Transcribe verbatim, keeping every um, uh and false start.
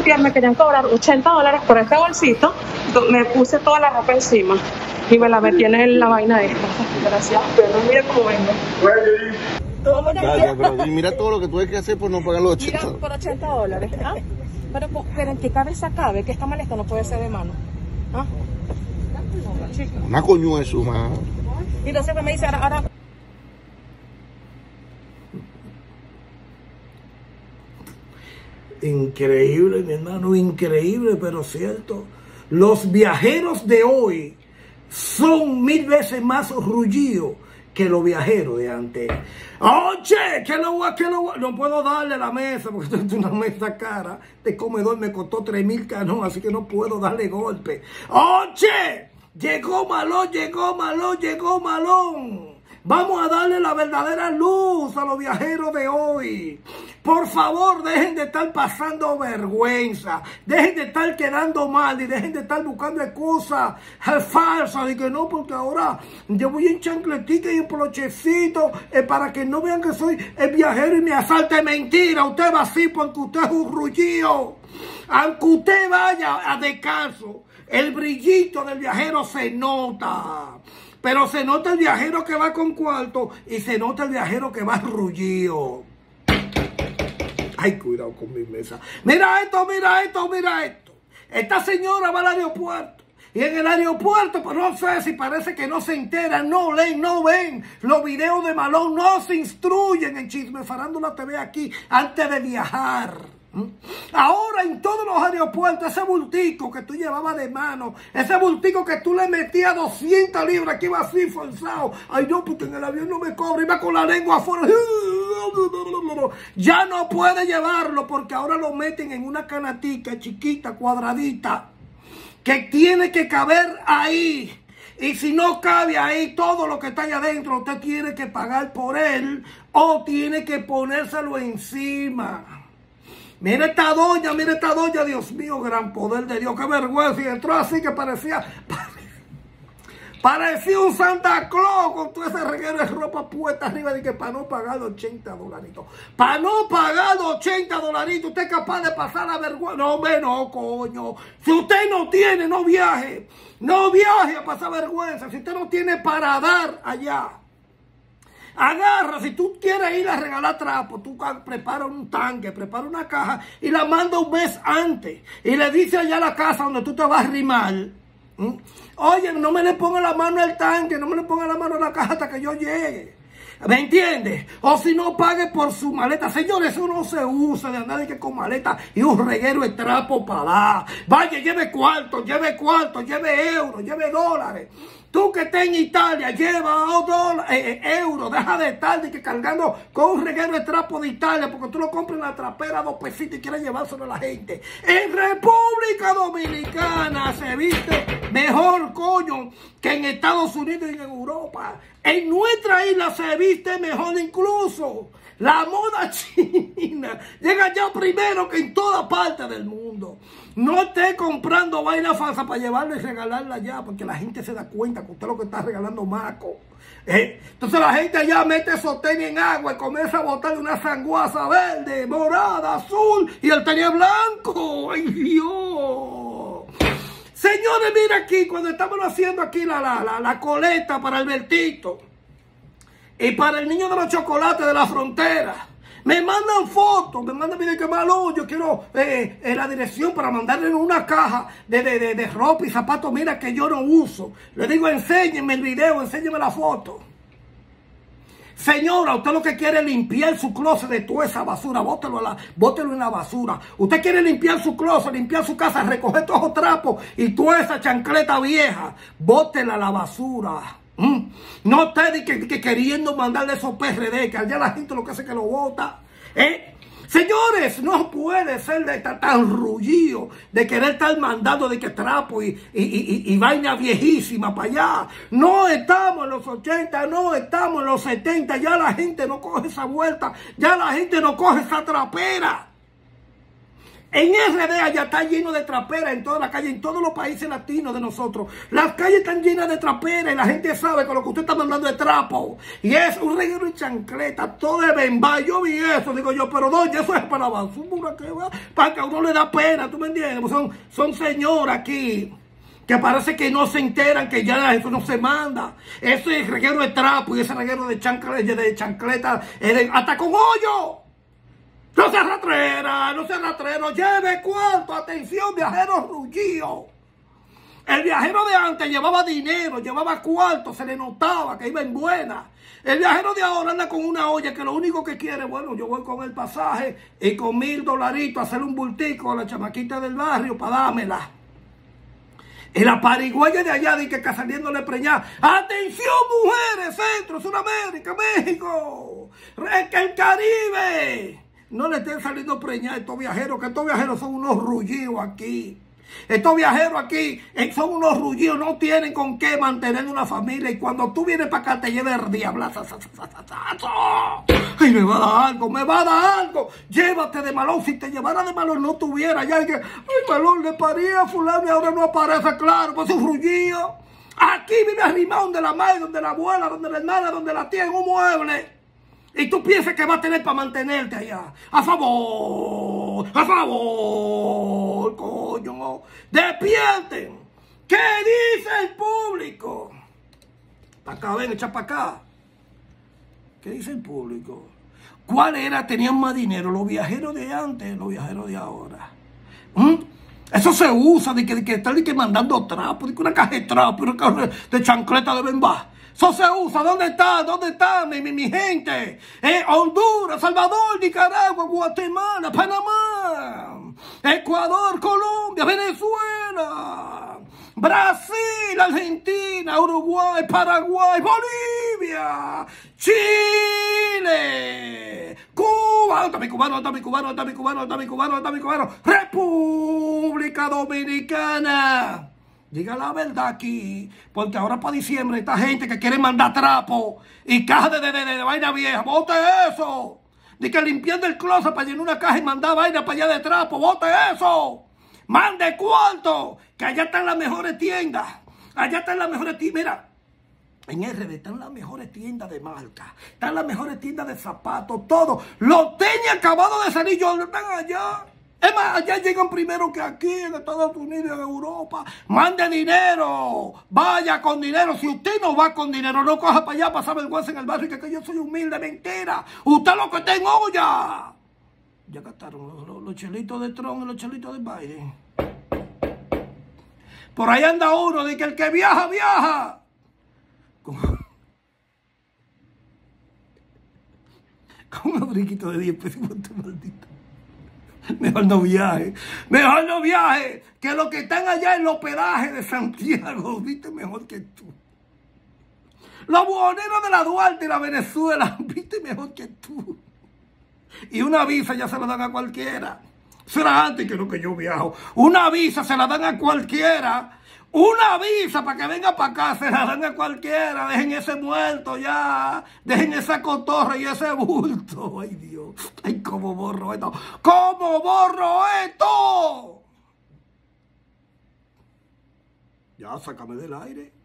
antier me querían cobrar ochenta dólares por este bolsito. Me puse toda la ropa encima y me la metí en la vaina esta. Gracias, pero mira cómo vengo. Vaya, pero mira todo lo que tuve que hacer por no pagar los ochenta. Mira, por ochenta dólares. ¿Ah? Pero, pero en qué cabeza cabe que esta maleta no puede ser de mano. ¿Ah? No, una coño de su mano. Y entonces me dice ahora, ahora... Increíble, mi hermano, increíble, pero cierto. Los viajeros de hoy son mil veces más rullidos que los viajeros de antes. Oye, que no, que no, no puedo darle la mesa porque esto es una mesa cara. Este comedor me costó tres mil canón, así que no puedo darle golpe. Oye, llegó Malón, llegó Malón, llegó Malón. Vamos a darle la verdadera luz a los viajeros de hoy. Por favor, dejen de estar pasando vergüenza. Dejen de estar quedando mal y dejen de estar buscando excusas falsas. Y que no, porque ahora yo voy en chancletica y en polochecito eh, para que no vean que soy el viajero y me asalte. Mentira, usted va así porque usted es un rullío. Aunque usted vaya a descanso, el brillito del viajero se nota. Pero se nota el viajero que va con cuarto y se nota el viajero que va rullido. Ay, cuidado con mi mesa. Mira esto, mira esto, mira esto. Esta señora va al aeropuerto. Y en el aeropuerto, pues no sé si parece que no se enteran, no leen, no ven los videos de Malón, no se instruyen en Chisme Farándula T V aquí antes de viajar. Ahora en todos los aeropuertos, ese bultico que tú llevabas de mano, ese bultico que tú le metías doscientas libras, que iba así forzado, ay no, porque en el avión no me cobra, iba con la lengua afuera, ya no puede llevarlo porque ahora lo meten en una canatica chiquita, cuadradita, que tiene que caber ahí. Y si no cabe ahí, todo lo que está ahí adentro, usted tiene que pagar por él o tiene que ponérselo encima. Mira esta doña, mira esta doña, Dios mío, gran poder de Dios, qué vergüenza. Y entró así que parecía, parecía un Santa Claus con todo ese reguero de ropa puesta arriba de que para no pagar los ochenta dolaritos. Para no pagar los ochenta dolaritos, usted es capaz de pasar la vergüenza. No, hombre, no, coño. Si usted no tiene, no viaje. No viaje a pasar vergüenza. Si usted no tiene para dar allá. Agarra, si tú quieres ir a regalar trapo, tú preparas un tanque, preparas una caja y la manda un mes antes. Y le dice allá a la casa donde tú te vas a arrimar. ¿Mm? Oye, no me le ponga la mano al tanque, no me le ponga la mano a la caja hasta que yo llegue. ¿Me entiendes? O si no, pague por su maleta. Señores, eso no se usa de andar de que con maleta y un reguero de trapo para dar. Vaya, lleve cuarto, lleve cuarto, lleve euros, lleve dólares. Tú que estés en Italia, lleva oh, eh, eh, euros, deja de estar de que cargando con un reguero de trapo de Italia porque tú lo compras en la trapera a dos pesitos y quieres llevárselo a la gente. En República Dominicana se viste mejor, coño, que en Estados Unidos y en Europa. En nuestra isla se viste mejor incluso. La moda china llega ya primero que en toda parte del mundo. No esté comprando vaina falsa para llevarla y regalarla allá, porque la gente se da cuenta que usted lo que está regalando maco. ¿Eh? Entonces la gente allá mete esos tenis en agua y comienza a botarle una sanguaza verde, morada, azul y el tenis blanco. ¡Ay, Dios! Señores, mira aquí, cuando estamos haciendo aquí la, la, la, la coleta para Albertito y para el niño de los chocolates de la frontera, me mandan fotos, me mandan videos que Malón, yo quiero eh, eh, la dirección para mandarle una caja de, de, de, de ropa y zapatos, mira que yo no uso. Le digo, enséñeme el video, enséñeme la foto. Señora, usted lo que quiere es limpiar su closet de toda esa basura, bótelo, a la, bótelo en la basura. Usted quiere limpiar su closet, limpiar su casa, recoger todos los trapos y toda esa chancleta vieja, bótela a la basura. Mm. No esté que, que queriendo mandarle esos P R D, que allá la gente lo que hace es que lo bota. ¿Eh? Señores, no puede ser de estar tan rullido, de querer estar mandando de que trapo y, y, y, y vaina viejísima para allá. No estamos en los ochenta, no estamos en los setenta, ya la gente no coge esa vuelta, ya la gente no coge esa trapera. En R D allá está lleno de traperas en toda la calle, en todos los países latinos de nosotros. Las calles están llenas de traperas y la gente sabe que lo que usted está mandando es trapo. Y es un reguero de chancleta, todo de bemba. Yo vi eso, digo yo, pero no, eso es para basura, que va, para que a uno le da pena, ¿tú me entiendes? Son, son señoras aquí que parece que no se enteran que ya eso no se manda. Ese reguero de trapo y ese reguero de chancleta, de chancleta de, hasta con hoyo. No se ratrera, no se ratrero, lleve cuánto, atención, viajeros rullidos. El viajero de antes llevaba dinero, llevaba cuarto, se le notaba que iba en buena. El viajero de ahora anda con una olla que lo único que quiere, bueno, yo voy con el pasaje y con mil dolaritos a hacerle un bultico a la chamaquita del barrio para dármela. Y la parigüeya de allá dice que saliéndole preñada. ¡Atención, mujeres! Centro, Sudamérica, México, el Caribe. No le estén saliendo preñados a estos viajeros, que estos viajeros son unos rullidos aquí. Estos viajeros aquí eh, son unos rullidos, no tienen con qué mantener una familia. Y cuando tú vienes para acá te lleva el diablazo. Ay, me va a dar algo, me va a dar algo. Llévate de malón. Si te llevara de malón no tuviera ya que, ay, malón, le paría a fulano y ahora no aparece, claro, pues es un rullido. Aquí vive arrimado donde la madre, donde la abuela, donde la hermana, donde la tía en un mueble. Y tú piensas que va a tener para mantenerte allá. A favor, a favor, coño. Despierten. ¿Qué dice el público? Para acá, ven, echa para acá. ¿Qué dice el público? ¿Cuál era? Tenían más dinero los viajeros de antes, los viajeros de ahora. ¿Mm? Eso se usa de que, de que están de que mandando trapo, de que una caja de trapo, una caja de chancleta de bemba. Eso se usa. ¿Dónde está? ¿Dónde está mi, mi, mi gente? Eh, Honduras, Salvador, Nicaragua, Guatemala, Panamá, Ecuador, Colombia, Venezuela, Brasil, Argentina, Uruguay, Paraguay, Bolivia, Chile, Cuba, está mi cubano, está mi cubano, está mi cubano, está mi cubano, está mi cubano, República Dominicana. Diga la verdad aquí, porque ahora para diciembre esta gente que quiere mandar trapo y caja de, de, de, de vaina vieja, bote eso. Dice que limpiando el closet para llenar una caja y mandar vaina para allá de trapo, bote eso. Mande cuarto, que allá están las mejores tiendas. Allá están las mejores tiendas. Mira, en R D están las mejores tiendas de marca, están las mejores tiendas de zapatos, todo. Los tenis acabados de salir, yo están allá. Es más, allá llegan primero que aquí, en Estados Unidos y en Europa. Mande dinero, vaya con dinero. Si usted no va con dinero, no coja para allá, pasa vergüenza en el barrio, que, que yo soy humilde, mentira. Usted lo que tengo olla. Ya gastaron los, los, los chelitos de Trump y los chelitos de Biden. Por ahí anda uno de que el que viaja, viaja. Con, con un abriquito de diez pesos, maldito. Mejor no viaje, mejor no viaje, que los que están allá en los hospedajes de Santiago, viste mejor que tú. Los buhoneros de la Duarte y la Venezuela, viste mejor que tú. Y una visa ya se la dan a cualquiera. Será antes que lo que yo viajo. Una visa se la dan a cualquiera. Una visa para que venga para acá se la dan a cualquiera. Dejen ese muerto ya. Dejen esa cotorra y ese bulto. Ay, Dios. Ay, cómo borro esto. ¿Cómo borro esto? Ya, sácame del aire.